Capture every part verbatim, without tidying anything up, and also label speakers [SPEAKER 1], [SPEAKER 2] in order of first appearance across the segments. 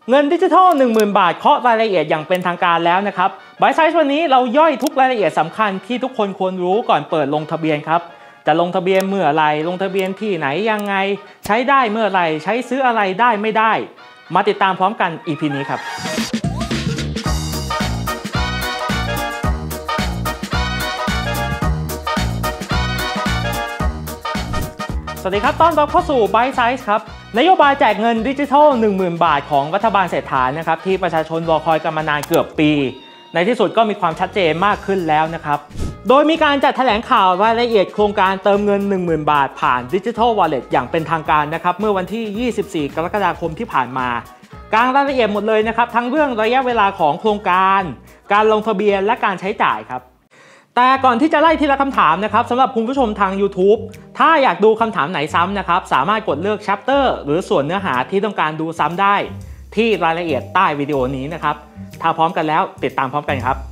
[SPEAKER 1] เงินดิจิทัล หนึ่งหมื่น บาทเคาะรายละเอียดอย่างเป็นทางการแล้วนะครับไบต์ไซส์วันนี้เราย่อยทุกรายละเอียดสำคัญที่ทุกคนควรรู้ก่อนเปิดลงทะเบียนครับจะลงทะเบียนเมื่อไรลงทะเบียนที่ไหนยังไงใช้ได้เมื่อไรใช้ซื้ออะไรได้ไม่ได้มาติดตามพร้อมกัน อี พี นี้ครับสวัสดีครับต้อนรับเข้าสู่ Byte Size ครับนโยบายแจกเงินดิจิทัล หนึ่งหมื่น บาทของรัฐบาลเศรษฐานะครับที่ประชาชนรอคอยกันมานานเกือบปีในที่สุดก็มีความชัดเจนมากขึ้นแล้วนะครับโดยมีการจัดแถลงข่าวรายละเอียดโครงการเติมเงิน หนึ่งหมื่น บาทผ่าน Digital Wallet อย่างเป็นทางการนะครับเมื่อวันที่ ยี่สิบสี่ กรกฎาคมที่ผ่านมากลางรายละเอียดหมดเลยนะครับทั้งเรื่องระยะเวลาของโครงการการลงทะเบียนและการใช้จ่ายครับแต่ก่อนที่จะไล่ทีละคำถามนะครับสำหรับคุณผู้ชมทาง YouTube ถ้าอยากดูคำถามไหนซ้ำนะครับสามารถกดเลือก Chapter หรือส่วนเนื้อหาที่ต้องการดูซ้ำได้ที่รายละเอียดใต้วิดีโอนี้นะครับถ้าพร้อมกันแล้วติดตามพร้อมกันครับ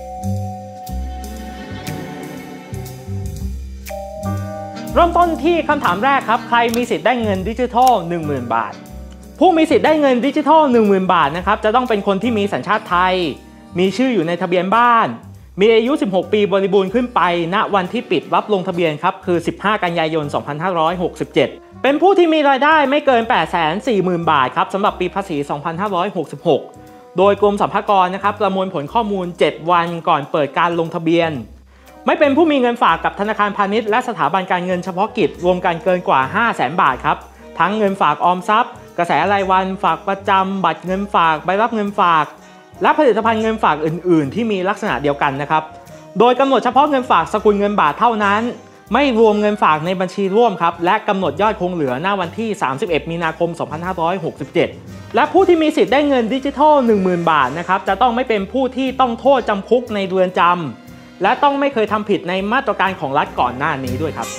[SPEAKER 1] เริ่มต้นที่คำถามแรกครับใครมีสิทธิ์ได้เงินดิจิทัล หนึ่งหมื่น บาทผู้มีสิทธิ์ได้เงินดิจิทัล หนึ่งหมื่น บาทนะครับจะต้องเป็นคนที่มีสัญชาติไทยมีชื่ออยู่ในทะเบียนบ้านมีอายุสิบหกปีบริบูรณ์ขึ้นไปณวันที่ปิดรับลงทะเบียนครับคือสิบห้ากันยายนสองพันห้าร้อยหกสิบเจ็ดเป็นผู้ที่มีรายได้ไม่เกิน แปดแสนสี่หมื่น บาทครับสำหรับปีภาษีสองพันห้าร้อยหกสิบหกโดยกรมสรรพากรนะครับประมวลผลข้อมูลเจ็ดวันก่อนเปิดการลงทะเบียนไม่เป็นผู้มีเงินฝากกับธนาคารพาณิชย์และสถาบันการเงินเฉพาะกิจรวมกันเกินกว่า ห้าแสน บาทครับทั้งเงินฝากออมทรัพย์กระแสรายวันฝากประจำบัตรเงินฝากใบรับเงินฝากและผลิตภัณฑ์เงินฝากอื่นๆที่มีลักษณะเดียวกันนะครับโดยกำหนดเฉพาะเงินฝากสกุลเงินบาทเท่านั้นไม่รวมเงินฝากในบัญชีร่วมครับและกำหนดยอดคงเหลือหน้าวันที่สามสิบเอ็ดมีนาคมสองพันห้าร้อยหกสิบเจ็ดและผู้ที่มีสิทธิ์ได้เงินดิจิทัล หนึ่งหมื่น บาทนะครับจะต้องไม่เป็นผู้ที่ต้องโทษจำคุกในเรือนจำและต้องไม่เคยทำผิดในมาตรการของรัฐก่อนหน้านี้ด้วยครับ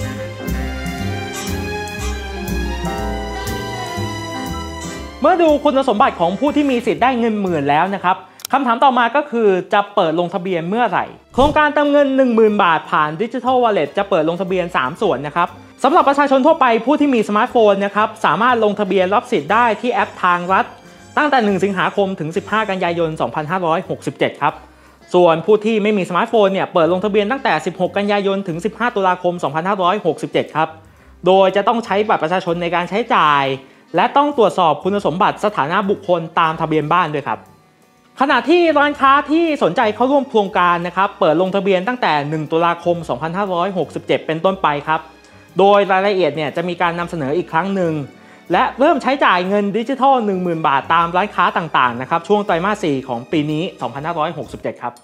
[SPEAKER 1] เมื่อดูคุณสมบัติของผู้ที่มีสิทธิ์ได้เงินหมื่นแล้วนะครับคำถามต่อมาก็คือจะเปิดลงทะเบียนเมื่อไหร่โครงการเติมเงิน หนึ่งหมื่น บาทผ่าน Digital Wallet จะเปิดลงทะเบียนสามส่วนนะครับสำหรับประชาชนทั่วไปผู้ที่มีสมาร์ทโฟนนะครับสามารถลงทะเบียนรับสิทธิ์ได้ที่แอปทางรัฐตั้งแต่หนึ่งสิงหาคมถึงสิบห้ากันยายนสองพันห้าร้อยหกสิบเจ็ดครับส่วนผู้ที่ไม่มีสมาร์ทโฟนเนี่ยเปิดลงทะเบียนตั้งแต่สิบหกกันยายนถึงสิบห้าตุลาคมสองพันห้าร้อยหกสิบเจ็ดครับโดยจะต้องใช้บัตรประชาชนในการใช้จ่ายและต้องตรวจสอบคุณสมบัติสถานะบุคคลตามทะเบียนบ้านด้วยครับขณะที่ร้านค้าที่สนใจเข้าร่วมโครงการนะครับเปิดลงทะเบียนตั้งแต่หนึ่งตุลาคมสองพันห้าร้อยหกสิบเจ็ดเป็นต้นไปครับโดยรายละเอียดเนี่ยจะมีการนำเสนออีกครั้งหนึ่งและเริ่มใช้จ่ายเงินดิจิทัล หนึ่งหมื่น บาทตามร้านค้าต่างๆนะครับช่วงไตรมาสสี่ของปีนี้สองพันห้าร้อยหกสิบเจ็ดครับ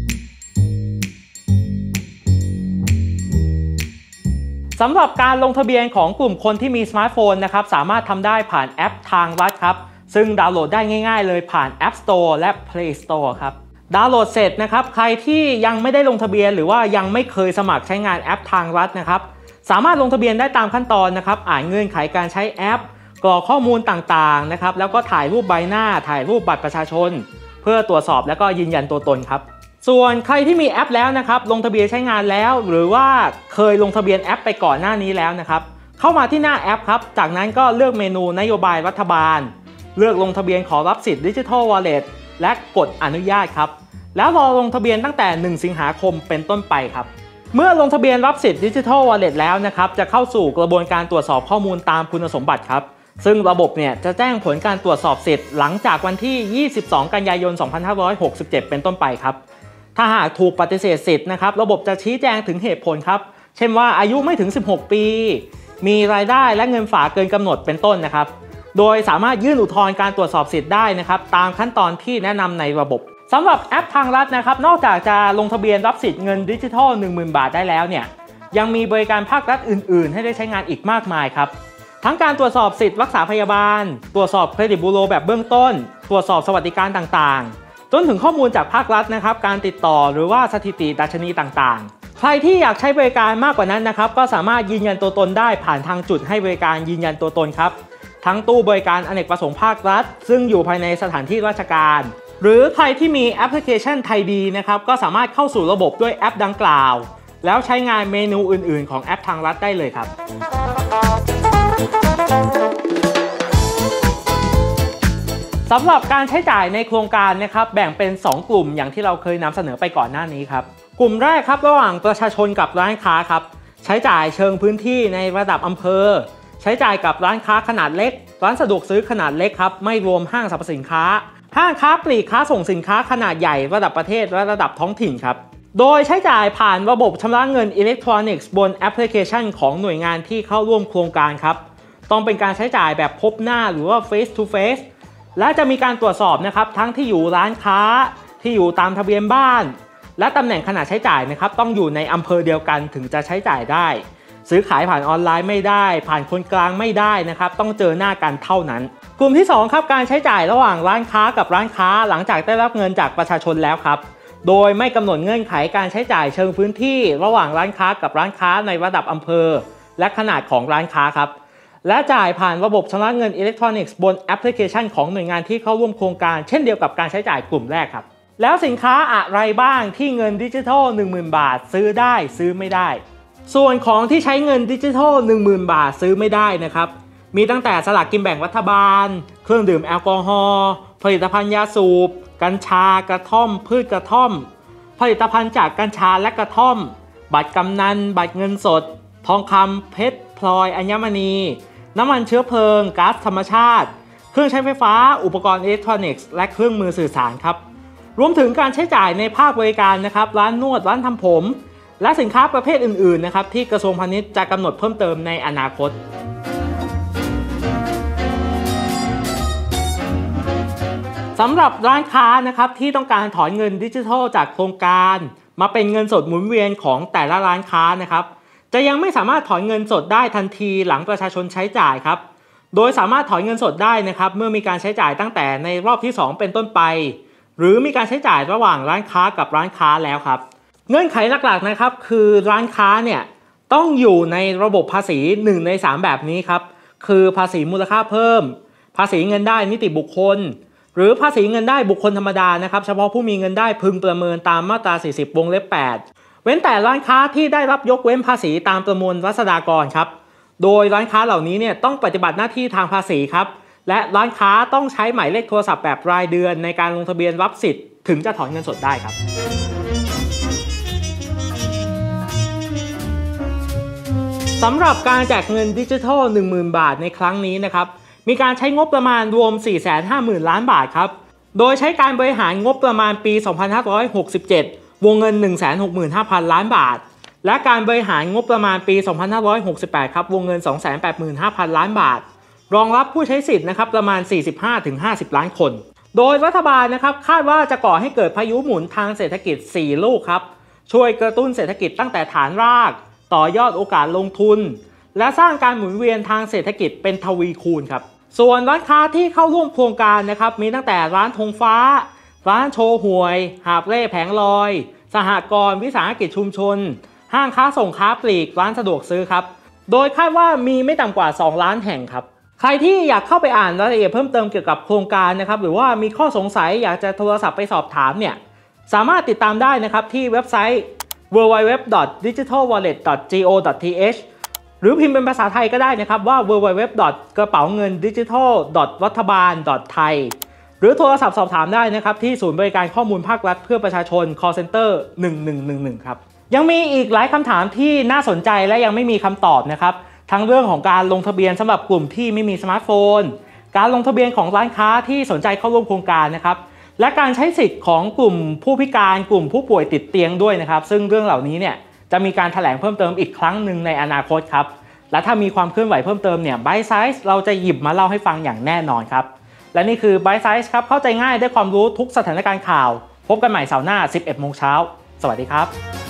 [SPEAKER 1] สำหรับการลงทะเบียนของกลุ่มคนที่มีสมาร์ทโฟนนะครับสามารถทำได้ผ่านแอปทางรัฐครับซึ่งดาวน์โหลดได้ง่ายๆเลยผ่าน App Store และ Play Store ครับดาวน์โหลดเสร็จนะครับใครที่ยังไม่ได้ลงทะเบียนหรือว่ายังไม่เคยสมัครใช้งานแอปทางรัฐนะครับสามารถลงทะเบียนได้ตามขั้นตอนนะครับอ่านเงื่อนไขการใช้แอปกรอกข้อมูลต่างๆนะครับแล้วก็ถ่ายรูปใบหน้าถ่ายรูปบัตรประชาชนเพื่อตรวจสอบแล้วก็ยืนยันตัวตนครับส่วนใครที่มีแอปแล้วนะครับลงทะเบียนใช้งานแล้วหรือว่าเคยลงทะเบียนแอปไปก่อนหน้านี้แล้วนะครับเข้ามาที่หน้าแอปครับจากนั้นก็เลือกเมนูนโยบายรัฐบาลเลือกลงทะเบียนขอรับสิทธิ์ Digital Wallet และกดอนุญาตครับแล้วรอลงทะเบียนตั้งแต่หนึ่งสิงหาคมเป็นต้นไปครับเมื่อลงทะเบียนรับสิทธิ์ Digital Wallet แล้วนะครับจะเข้าสู่กระบวนการตรวจสอบข้อมูลตามคุณสมบัติครับซึ่งระบบเนี่ยจะแจ้งผลการตรวจสอบสิทธิ์หลังจากวันที่ยี่สิบสองกันยายนสองพันห้าร้อยหกสิบเจ็ดเป็นต้นไปครับถ้าหากถูกปฏิเสธสิทธิ์นะครับระบบจะชี้แจงถึงเหตุผลครับเช่นว่าอายุไม่ถึงสิบหกปีมีรายได้และเงินฝากเกินกำหนดเป็นต้นนะครับโดยสามารถยื่นอุทธรณ์การตรวจสอบสิทธิ์ได้นะครับตามขั้นตอนที่แนะนำในระบบสำหรับแอปทางรัฐนะครับนอกจากจะลงทะเบียนรับสิทธิ์เงินดิจิทัล หนึ่งหมื่น บาทได้แล้วเนี่ยยังมีบริการภาครัฐอื่นๆให้ได้ใช้งานอีกมากมายครับทั้งการตรวจสอบสิทธิ์รักษาพยาบาลตรวจสอบเครดิตบูโรแบบเบื้องต้นตรวจสอบสวัสดิการต่างๆจนถึงข้อมูลจากภาครัฐนะครับการติดต่อหรือว่าสถิติดัชนีต่างๆใครที่อยากใช้บริการมากกว่านั้นนะครับก็สามารถยืนยันตัวตนได้ผ่านทางจุดให้บริการยืนยันตัวตนครับทั้งตู้บริการอเนกประสงค์ภาครัฐซึ่งอยู่ภายในสถานที่ราชการหรือใครที่มีแอปพลิเคชันไทยดีนะครับก็สามารถเข้าสู่ระบบด้วยแอปดังกล่าวแล้วใช้งานเมนูอื่นๆของแอปทางรัฐได้เลยครับ สสำหรับการใช้จ่ายในโครงการนะครับแบ่งเป็น สอง กลุ่มอย่างที่เราเคยนำเสนอไปก่อนหน้านี้ครับกลุ่มแรกครับระหว่างประชาชนกับร้านค้าครับใช้จ่ายเชิงพื้นที่ในระดับอำเภอใช้จ่ายกับร้านค้าขนาดเล็กร้านสะดวกซื้อขนาดเล็กครับไม่รวมห้างสรรพสินค้าห้างค้าปลีกค้าส่งสินค้าขนาดใหญ่ระดับประเทศและระดับท้องถิ่นครับโดยใช้จ่ายผ่านระบบชำระเงินอิเล็กทรอนิกส์บนแอปพลิเคชันของหน่วยงานที่เข้าร่วมโครงการครับต้องเป็นการใช้จ่ายแบบพบหน้าหรือว่า face to face และจะมีการตรวจสอบนะครับทั้งที่อยู่ร้านค้าที่อยู่ตามทะเบียนบ้านและตำแหน่งขนาดใช้จ่ายนะครับต้องอยู่ในอำเภอเดียวกันถึงจะใช้จ่ายได้ซื้อขายผ่านออนไลน์ไม่ได้ผ่านคนกลางไม่ได้นะครับต้องเจอหน้ากันเท่านั้นกลุ่มที่สองครับการใช้จ่ายระหว่างร้านค้ากับร้านค้าหลังจากได้รับเงินจากประชาชนแล้วครับโดยไม่กำหนดเงื่อนไขการใช้จ่ายเชิงพื้นที่ระหว่างร้านค้ากับร้านค้าในระดับอำเภอและขนาดของร้านค้าครับและจ่ายผ่านระบบชำระเงินอิเล็กทรอนิกส์บนแอปพลิเคชันของหน่วยงานที่เข้าร่วมโครงการเช่นเดียวกับการใช้จ่ายกลุ่มแรกครับแล้วสินค้าอะไรบ้างที่เงินดิจิทัล หนึ่งหมื่น บาทซื้อได้ซื้อไม่ได้ส่วนของที่ใช้เงินดิจิทัล หนึ่งหมื่น บาทซื้อไม่ได้นะครับมีตั้งแต่สลากกินแบ่งรัฐบาลเครื่องดื่มแอลกอฮอล์ผลิตภัณฑ์ยาสูบกัญชากระท่อมพืชกระท่อมผลิตภัณฑ์จากกัญชาและกระท่อมบัตรกำนันบัตรเงินสดทองคำเพชรพลอยอัญมณีน้ำมันเชื้อเพลิงก๊าซธรรมชาติเครื่องใช้ไฟฟ้าอุปกรณ์อิเล็กทรอนิกส์และเครื่องมือสื่อสารครับรวมถึงการใช้จ่ายในภาคบริการนะครับร้านนวดร้านทำผมและสินค้าประเภทอื่นๆนะครับที่กระทรวงพาณิชย์จะกำหนดเพิ่มเติมในอนาคตสำหรับร้านค้านะครับที่ต้องการถอนเงินดิจิทัลจากโครงการมาเป็นเงินสดหมุนเวียนของแต่ละร้านค้านะครับจะยังไม่สามารถถอนเงินสดได้ทันทีหลังประชาชนใช้จ่ายครับโดยสามารถถอนเงินสดได้นะครับเมื่อมีการใช้จ่ายตั้งแต่ในรอบที่สองเป็นต้นไปหรือมีการใช้จ่ายระหว่างร้านค้ากับร้านค้าแล้วครับเงื่อนไขหลักๆนะครับคือร้านค้าเนี่ยต้องอยู่ในระบบภาษีหนึ่งในสามแบบนี้ครับคือภาษีมูลค่าเพิ่มภาษีเงินได้นิติบุคคลหรือภาษีเงินได้บุคคลธรรมดานะครับเฉพาะผู้มีเงินได้พึงประเมินตามมาตราสี่สิบวงเล็บแปดเว้นแต่ร้านค้าที่ได้รับยกเว้นภาษีตามประมวลรัษฎากรครับโดยร้านค้าเหล่านี้เนี่ยต้องปฏิบัติหน้าที่ทางภาษีครับและร้านค้าต้องใช้หมายเลขโทรศัพท์แบบรายเดือนในการลงทะเบียนรับสิทธิ์ถึงจะถอนเงินสดได้ครับสำหรับการแจกเงินดิจิทัล หนึ่งหมื่น บาทในครั้งนี้นะครับมีการใช้งบประมาณรวม สี่แสนห้าหมื่น ล้านบาทครับโดยใช้การบริหารงบประมาณปี สองพันห้าร้อยหกสิบเจ็ด วงเงิน หนึ่งแสนหกหมื่นห้าพัน ล้านบาทและการบริหารงบประมาณปี สองพันห้าร้อยหกสิบแปด ครับวงเงิน สองแสนแปดหมื่นห้าพัน ล้านบาทรองรับผู้ใช้สิทธิ์นะครับประมาณ สี่สิบห้าถึงห้าสิบ ล้านคนโดยรัฐบาลนะครับคาดว่าจะก่อให้เกิดพายุหมุนทางเศรษฐกิจ สี่ ลูกครับช่วยกระตุ้นเศรษฐกิจตั้งแต่ฐานรากต่อยอดโอกาสลงทุนและสร้างการหมุนเวียนทางเศรษฐกิจเป็นทวีคูณครับส่วนร้านค้าที่เข้าร่วมโครงการนะครับมีตั้งแต่ร้านธงฟ้าร้านโชว์หวยหาบเร่แผงลอยสหกรณ์วิสาหกิจชุมชนห้างค้าส่งค้าปลีกร้านสะดวกซื้อครับโดยคาดว่ามีไม่ต่ำกว่าสองล้านแห่งครับใครที่อยากเข้าไปอ่านรายละเอียดเพิ่มเติมเกี่ยวกับโครงการนะครับหรือว่ามีข้อสงสัยอยากจะโทรศัพท์ไปสอบถามเนี่ยสามารถติดตามได้นะครับที่เว็บไซต์ ดับเบิลยู ดับเบิลยู ดับเบิลยู ดอท ดิจิทัล วอลเล็ต ดอท จี โอ ดอท ที เอช หรือพิมพ์เป็นภาษาไทยก็ได้นะครับว่า ดับเบิลยู ดับเบิลยู ดับเบิลยู ดอท กระเป๋าเงินดิจิทัล ดอท รัฐบาล ดอท ไทย หรือโทรศัพท์สอบถามได้นะครับที่ศูนย์บริการข้อมูลภาครัฐเพื่อประชาชน call center หนึ่งหนึ่งหนึ่งหนึ่งครับยังมีอีกหลายคำถามที่น่าสนใจและยังไม่มีคำตอบนะครับทั้งเรื่องของการลงทะเบียนสำหรับกลุ่มที่ไม่มีสมาร์ทโฟนการลงทะเบียนของร้านค้าที่สนใจเข้าร่วมโครงการนะครับและการใช้สิทธิ์ของกลุ่มผู้พิการกลุ่มผู้ป่วยติดเตียงด้วยนะครับซึ่งเรื่องเหล่านี้เนี่ยจะมีการแถลงเพิ่มเติมอีกครั้งหนึ่งในอนาคตครับและถ้ามีความเคลื่อนไหวเพิ่มเติมเนี่ย Byte Size เราจะหยิบมาเล่าให้ฟังอย่างแน่นอนครับและนี่คือ Byte Size ครับเข้าใจง่ายได้ความรู้ทุกสถานการณ์ข่าวพบกันใหม่เสาร์หน้า สิบเอ็ดโมงเช้าสวัสดีครับ